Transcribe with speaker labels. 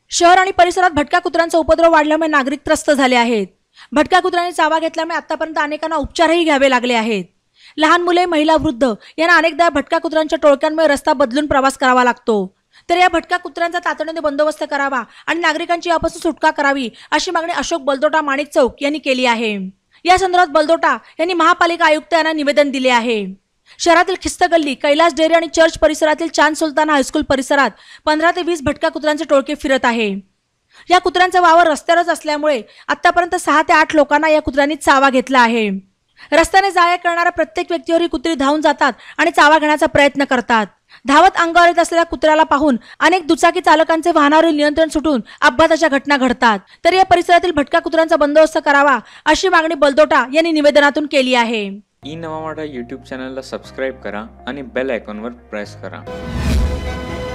Speaker 1: शहर आणि परिसरात भटक्या कुत्र्यांचा उपद्रव वाढल्यामुळे नागरिक त्रस्त झाले आहेत। भटक्या कुत्र्यांनी चावा घेतल्यामुळे आतापर्यंत अनेकांना उपचारही घ्यावे लागले आहेत। लहान मुले, महिला, वृद्ध यांना अनेकदा भटक्या कुत्र्यांच्या टोळक्यांमुळे रस्ता बदलून प्रवास करावा लागतो। तर या भटक्या कुत्र्यांचा तातडीने बंदोबस्त करावा आणि नागरिकांची यापासून सुटका करावी अशी मागणी अशोक बलदोटा, माणिक चौक यांनी केली आहे। या संदर्भात बलदोटा यांनी महापालिका आयुक्त यांना निवेदन दिले आहे। शहरातील खिस्त गल्ली, कैलास डेअरी आणि चर्च परिसरातील चांद सुलतान हायस्कूल परिसरात 15 ते 20 भटक्या कुत्र्यांचे टोळके फिरत आहे। या कुत्र्यांचा वावर रस्त्यावरच असल्यामुळे आतापर्यंत 6 ते 8 लोकांना या कुत्र्यांनी चावा घेतला आहे। रस्त्याने जाया करणाऱ्या प्रत्येक व्यक्तीवर ही कुत्री धावून जातात आणि चावा घेण्याचा प्रयत्न करतात। धावत अंगावर येत असलेल्या कुत्र्याला पाहून अनेक दुचाकी चालकांचे वाहनावरील नियंत्रण सुटून अपघाताच्या घटना घडतात। तर या परिसरातील भटक्या कुत्र्यांचा बंदोबस्त करावा अशी मागणी बलदोटा यांनी निवेदनातून केली आहे।
Speaker 2: ई नवा मराठा यूट्यूब चॅनलला सबस्क्राईब करा आणि बेल आयकॉनवर प्रेस करा।